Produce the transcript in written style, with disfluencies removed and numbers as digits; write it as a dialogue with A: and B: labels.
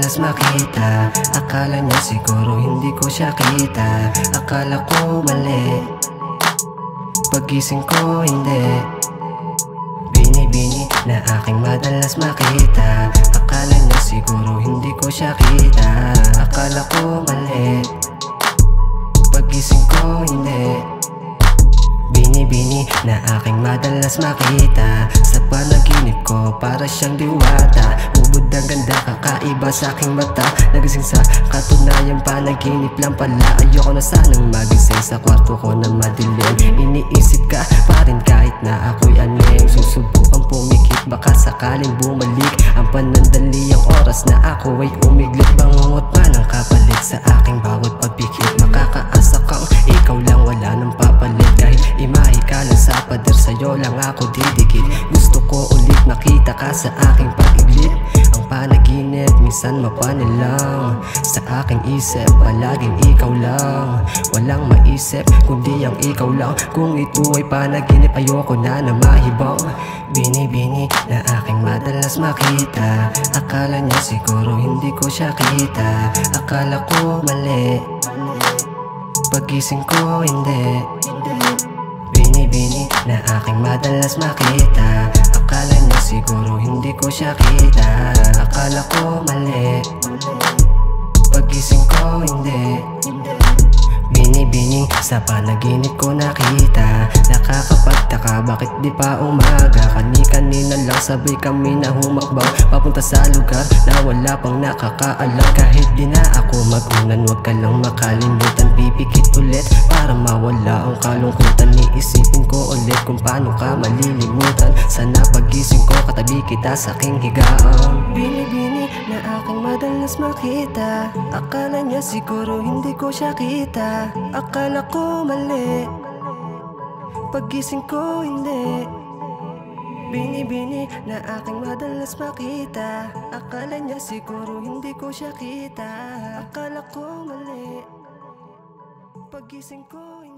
A: madalas makita. Akala niya siguro hindi ko siya kita. Akala ko mali, paggising ko hindi. Binibini na aking madalas makita. Akala niya siguro hindi ko siya kita. Akala ko mali, paggising ko hindi. Binibini na aking madalas makita. Sa panaginip ko para siyang diwata. Ubod ang ganda, kakaiba sa aking mata. Nagising sa katunayan, panaginip lang pala. Ayoko na sanang magising sa kwarto ko na madilim. Iniisip ka pa rin kahit na ako'y aning. Susubukan pumikit, baka sakaling bumalik ang panandali, ang oras na ako ay umiglit. Bangungot pa ng kapalit sa aking bawat pagpikit. Makakaasa kang ikaw lang, wala nang papalit. Kahit imahe ka lang sa pader, sa'yo lang ako didikit. Gusto ko ulit makita ka sa aking pag-iglit. Ang panaginip minsan mapanilang. Sa aking isip palaging ikaw lang. Walang maisip kundi ang ikaw lang. Kung ito ay panaginip, ayoko na mahibang. Binibini na aking madalas makita. Akala niya siguro hindi ko siya kita. Akala ko mali, paggising ko hindi. Binibini na aking madalas makita. Akala niya siguro hindi ko siya kita. Akala ko mali, paggising ko hindi. Binibini sa panaginip ko nakita. Nakakapagtaka bakit di pa umaga. Kani-kanina lang sabay kami na humakbang papunta sa lugar na wala pang nakakaalam. Kahit di na ako magunan, wag ka lang makalimutan. Pipikit ulit para mawala ang kalungkutan. Iisipin ko ulit kung paano ka malilimutan. Sana pagising ko katabi kita sa aking higaan. Binibini na aking madalas makita. Akala niya siguro hindi ko siya kita. Akala ko mali, paggising ko hindi. Binibini na aking madalas makita. Akala niya siguro hindi ko siya kita. Akala ko mali, paggising ko hindi.